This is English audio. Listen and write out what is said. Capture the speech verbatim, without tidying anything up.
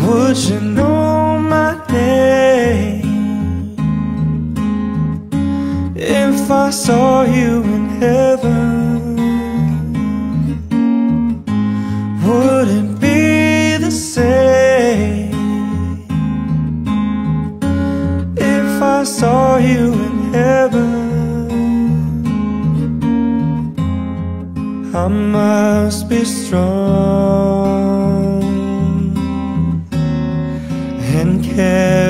Would you know my name if I saw you in heaven? Would it be the same if I saw you in heaven? I must be strong and care